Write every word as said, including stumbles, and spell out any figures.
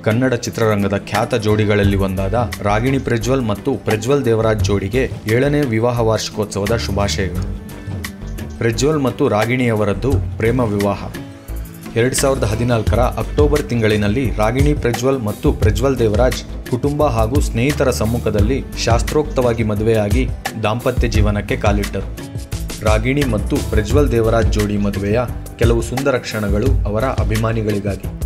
ಕನ್ನಡ ಚಿತ್ರರಂಗದ ಖ್ಯಾತ ಜೋಡಿಗಳಲ್ಲಿ ಒಂದಾದ ರಾಗಿಣಿ ಪ್ರಜ್ವಲ್ ಮತ್ತು ಪ್ರಜ್ವಲ್ ದೇವರಾಜ್ ಜೋಡಿಗೆ ಏಳನೇ ವಿವಾಹ ವಾರ್ಷಿಕೋತ್ಸವದ ಶುಭಾಶಯಗಳು. ಪ್ರಜ್ವಲ್ ಮತ್ತು ರಾಗಿಣಿಯವರದ್ದು ಪ್ರೇಮ ವಿವಾಹ. ಎರಡು ಸಾವಿರದ ಹದಿನಾಲ್ಕರ ಅಕ್ಟೋಬರ್ ತಿಂಗಳಿನಲ್ಲಿ ರಾಗಿಣಿ ಪ್ರಜ್ವಲ್ ಮತ್ತು ಪ್ರಜ್ವಲ್ ದೇವರಾಜ್ ಕುಟುಂಬ ಹಾಗೂ ಸ್ನೇಹಿತರ ಸಮ್ಮುಖದಲ್ಲಿ ಶಾಸ್ತ್ರೋಕ್ತವಾಗಿ ಮದುವೆಯಾಗಿ ದಾಂಪತ್ಯ ಜೀವನಕ್ಕೆ ಕಾಲಿಟ್ಟರು. ರಾಗಿಣಿ ಮತ್ತು ಪ್ರಜ್ವಲ್ ದೇವರಾಜ್ ಜೋಡಿ ಮದುವೆಯ ಕೆಲವು ಸುಂದರ ಕ್ಷಣಗಳು ಅವರ ಅಭಿಮಾನಿಗಳಿಗಾಗಿ.